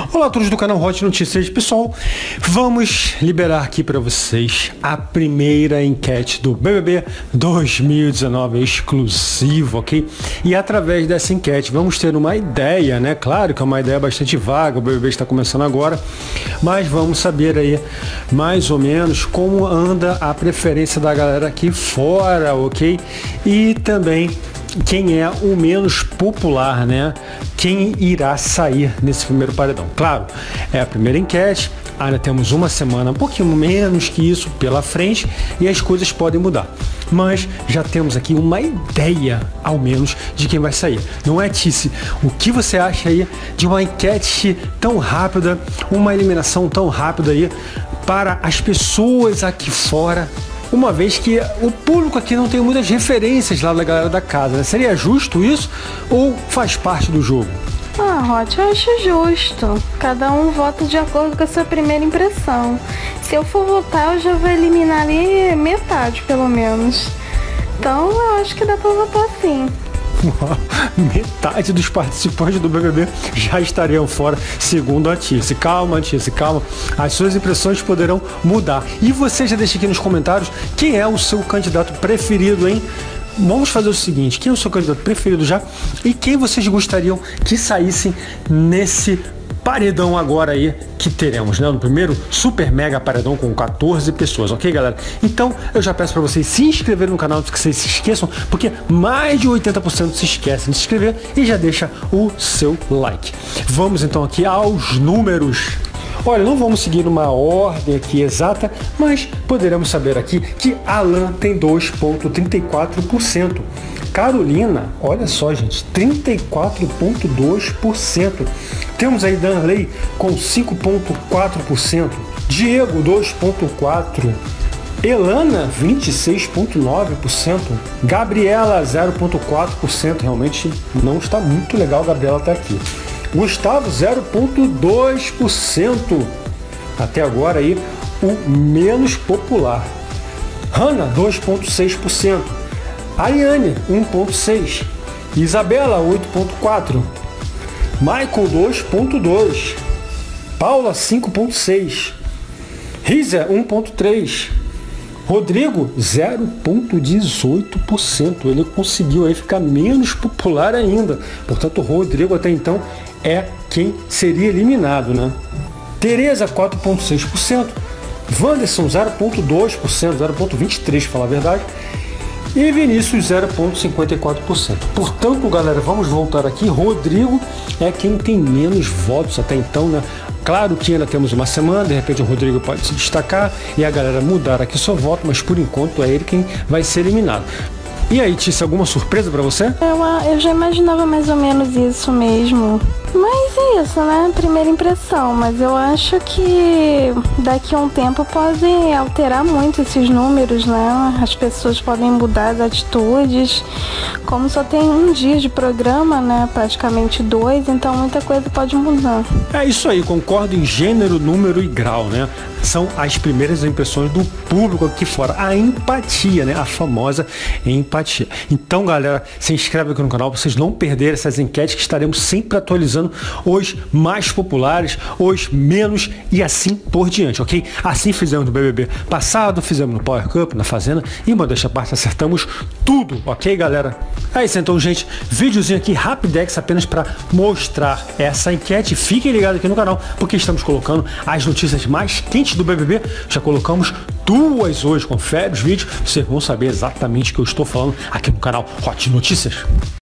Olá a todos do canal Hot Notícias. Pessoal, vamos liberar aqui para vocês a primeira enquete do BBB 2019 exclusivo, ok? E através dessa enquete vamos ter uma ideia, né? Claro que é uma ideia bastante vaga, o BBB está começando agora, mas vamos saber aí mais ou menos como anda a preferência da galera aqui fora, ok? E também quem é o menos popular, né? Quem irá sair nesse primeiro paredão. Claro, é a primeira enquete, ainda temos uma semana, um pouquinho menos que isso pela frente e as coisas podem mudar. Mas já temos aqui uma ideia, ao menos, de quem vai sair. Não é, Tice? O que você acha aí de uma enquete tão rápida, uma eliminação tão rápida aí para as pessoas aqui fora? Uma vez que o público aqui não tem muitas referências lá da galera da casa, né? Seria justo isso ou faz parte do jogo? Hot, eu acho justo. Cada um vota de acordo com a sua primeira impressão. Se eu for votar, eu já vou eliminar ali metade, pelo menos. Então, eu acho que dá pra votar sim. Metade dos participantes do BBB já estariam fora, segundo a Tice. Calma, Tice, calma. As suas impressões poderão mudar. E você já deixa aqui nos comentários quem é o seu candidato preferido, hein? Vamos fazer o seguinte, quem é o seu candidato preferido já? E quem vocês gostariam que saíssem nesse paredão agora aí que teremos, né? No primeiro super mega paredão com 14 pessoas, ok, galera? Então, eu já peço para vocês se inscreverem no canal, antes que vocês se esqueçam, porque mais de 80% se esquecem de se inscrever e já deixa o seu like. Vamos então aqui aos números. Olha, não vamos seguir uma ordem aqui exata, mas poderemos saber aqui que Alan tem 2,34%. Carolina, olha só, gente, 34,2%. Temos aí Danley com 5,4%. Diego, 2,4%. Elana, 26,9%. Gabriela, 0,4%. Realmente não está muito legal, Gabriela está aqui. Gustavo, 0,2%. Até agora aí o menos popular. Hanna, 2,6%. Ariane, 1,6%. Isabela, 8,4%. Michael, 2,2%. Paula, 5,6%. Risa, 1,3%. Rodrigo, 0,18%. Ele conseguiu aí ficar menos popular ainda. Portanto, o Rodrigo até então é quem seria eliminado, né? Tereza, 4,6%. Wanderson, 0,2%, 0,23%, para falar a verdade. E Vinícius, 0,54%. Portanto, galera, vamos voltar aqui. Rodrigo é quem tem menos votos até então, né? Claro que ainda temos uma semana, de repente o Rodrigo pode se destacar e a galera mudar aqui seu voto, mas por enquanto é ele quem vai ser eliminado. E aí, Tice, alguma surpresa pra você? Eu já imaginava mais ou menos isso mesmo. Mas é isso, né? Primeira impressão. Mas eu acho que daqui a um tempo podem alterar muito esses números, né? As pessoas podem mudar as atitudes. Como só tem um dia de programa, né? Praticamente 2, então muita coisa pode mudar. É isso aí, concordo em gênero, número e grau, né? São as primeiras impressões do público aqui fora. A empatia, né? A famosa empatia. Então, galera, se inscreve aqui no canal para vocês não perderem essas enquetes que estaremos sempre atualizando os mais populares, os menos e assim por diante, ok? Assim fizemos no BBB passado, fizemos no Power Cup, na Fazenda e, modéstia à parte, acertamos tudo, ok, galera? É isso então, gente. Videozinho aqui rapidex apenas para mostrar essa enquete. Fiquem ligados aqui no canal porque estamos colocando as notícias mais quentes do BBB. Já colocamos 2 hoje. Confere os vídeos, vocês vão saber exatamente o que eu estou falando aqui no canal Hot Notícias.